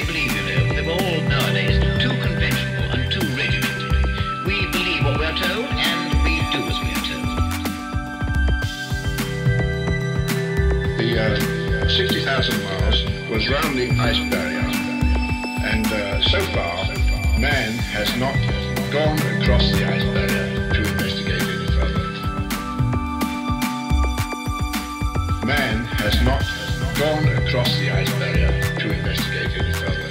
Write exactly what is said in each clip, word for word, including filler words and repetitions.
I believe, you know, that we're all nowadays too conventional and too regimented. We believe what we're told and we do as we are told. The uh, sixty thousand miles was round the ice barrier, and uh, so far man has not gone across the ice barrier to investigate any further. Man has not gone across the ice barrier to investigate any further.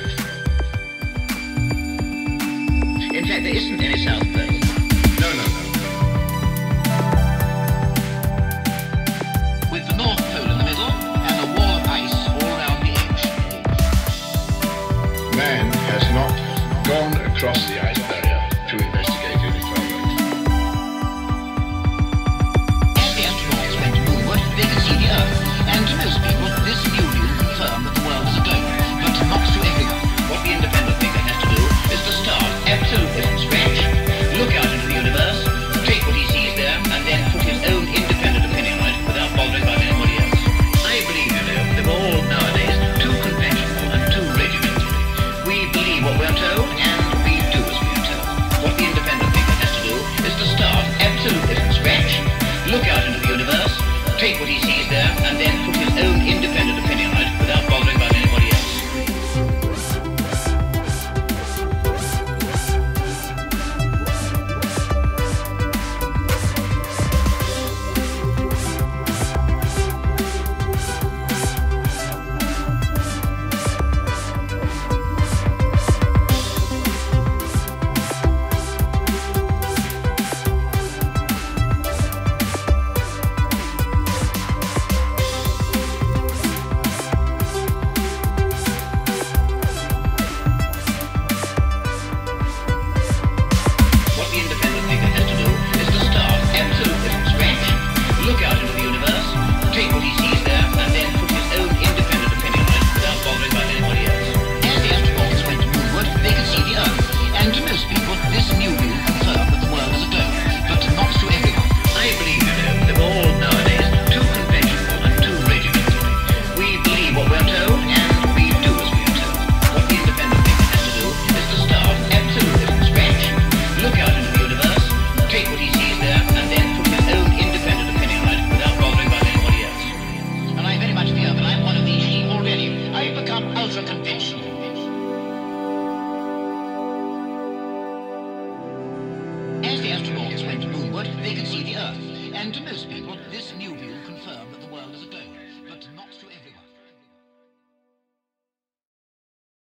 In fact, there isn't any South Pole. No, no, no. With the North Pole in the middle and a wall of ice all around the edge. Man has not gone across the ice barrier to investigate any further. As the astronauts went moonward, they could see the Earth, and to most people, this new view confirmed that the world is a globe, but not to everyone. What the independent thinker has to do is to start absolutely from scratch, look out into the universe, take what he sees there, and then put his own independent opinion on it without bothering about anybody else. I believe, you know, that we're all nowadays too conventional and too regimented. We believe what we're told, and we do as we are told. What the independent thinker has to do is to start absolutely from scratch, look out into the universe, take what he sees there, and then put his own independent opinion on it without bothering about anybody else. As the astronauts went moonward, they could see the Earth, and to most